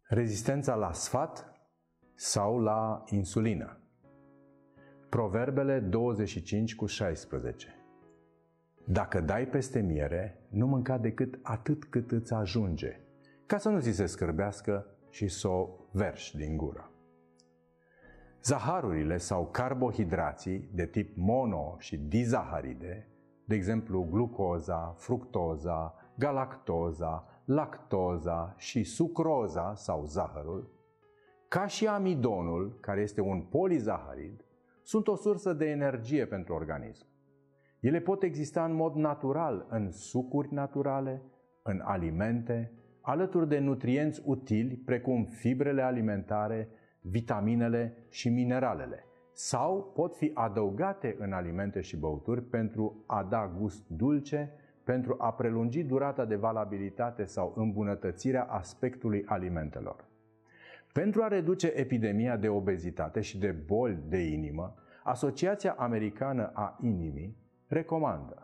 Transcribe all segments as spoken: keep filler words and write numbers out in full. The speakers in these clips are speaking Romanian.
Rezistența la sfat sau la insulină. Proverbele douăzeci și cinci cu șaisprezece. Dacă dai peste miere, nu mânca decât atât cât îți ajunge, ca să nu ți se scârbească și să o verși din gură. Zaharurile sau carbohidrații de tip mono și dizaharide, de exemplu glucoza, fructoza, galactoza, lactoza și sucroza sau zahărul, ca și amidonul, care este un polizaharid, sunt o sursă de energie pentru organism. Ele pot exista în mod natural în sucuri naturale, în alimente, alături de nutrienți utili precum fibrele alimentare, vitaminele și mineralele, sau pot fi adăugate în alimente și băuturi pentru a da gust dulce, pentru a prelungi durata de valabilitate sau îmbunătățirea aspectului alimentelor. Pentru a reduce epidemia de obezitate și de boli de inimă, Asociația Americană a Inimii recomandă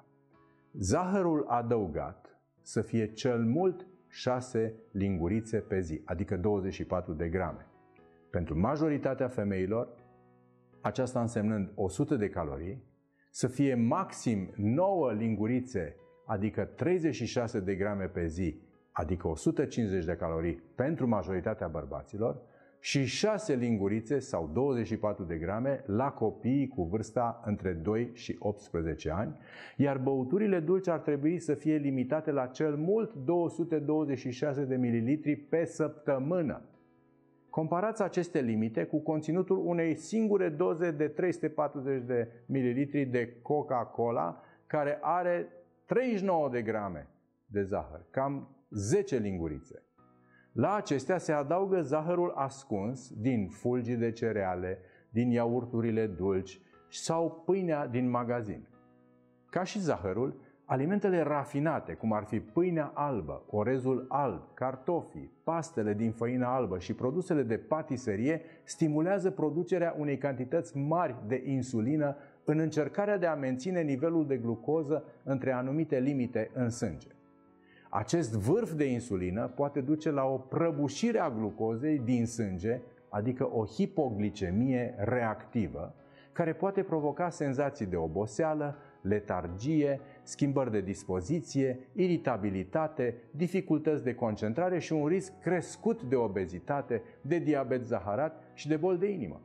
zahărul adăugat să fie cel mult șase lingurițe pe zi, adică douăzeci și patru de grame. Pentru majoritatea femeilor, aceasta însemnând o sută de calorii, să fie maxim nouă lingurițe, adică treizeci și șase de grame pe zi, adică o sută cincizeci de calorii pentru majoritatea bărbaților, și șase lingurițe sau douăzeci și patru de grame la copiii cu vârsta între doi și optsprezece ani, iar băuturile dulci ar trebui să fie limitate la cel mult două sute douăzeci și șase de mililitri pe săptămână. Comparați aceste limite cu conținutul unei singure doze de trei sute patruzeci de mililitri de Coca-Cola, care are treizeci și nouă de grame de zahăr, cam zece lingurițe. La acestea se adaugă zahărul ascuns din fulgi de cereale, din iaurturile dulci sau pâinea din magazin. Ca și zahărul, alimentele rafinate, cum ar fi pâinea albă, orezul alb, cartofii, pastele din făină albă și produsele de patiserie, stimulează producerea unei cantități mari de insulină în încercarea de a menține nivelul de glucoză între anumite limite în sânge. Acest vârf de insulină poate duce la o prăbușire a glucozei din sânge, adică o hipoglicemie reactivă, care poate provoca senzații de oboseală, letargie, schimbări de dispoziție, iritabilitate, dificultăți de concentrare și un risc crescut de obezitate, de diabet zaharat și de boli de inimă.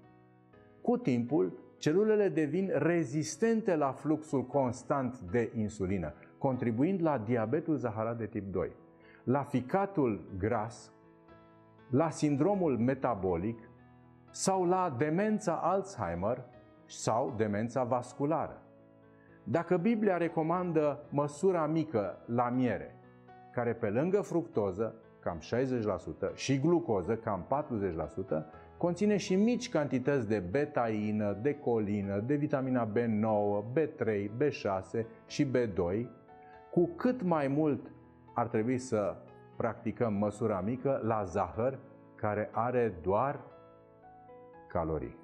Cu timpul, celulele devin rezistente la fluxul constant de insulină, contribuind la diabetul zaharat de tip doi, la ficatul gras, la sindromul metabolic sau la demența Alzheimer sau demența vasculară. Dacă Biblia recomandă măsura mică la miere, care pe lângă fructoză, cam șaizeci la sută, și glucoză, cam patruzeci la sută, conține și mici cantități de betaină, de colină, de vitamina B nouă, B trei, B șase și B doi, cu cât mai mult ar trebui să practicăm măsura mică la zahăr, care are doar calorii.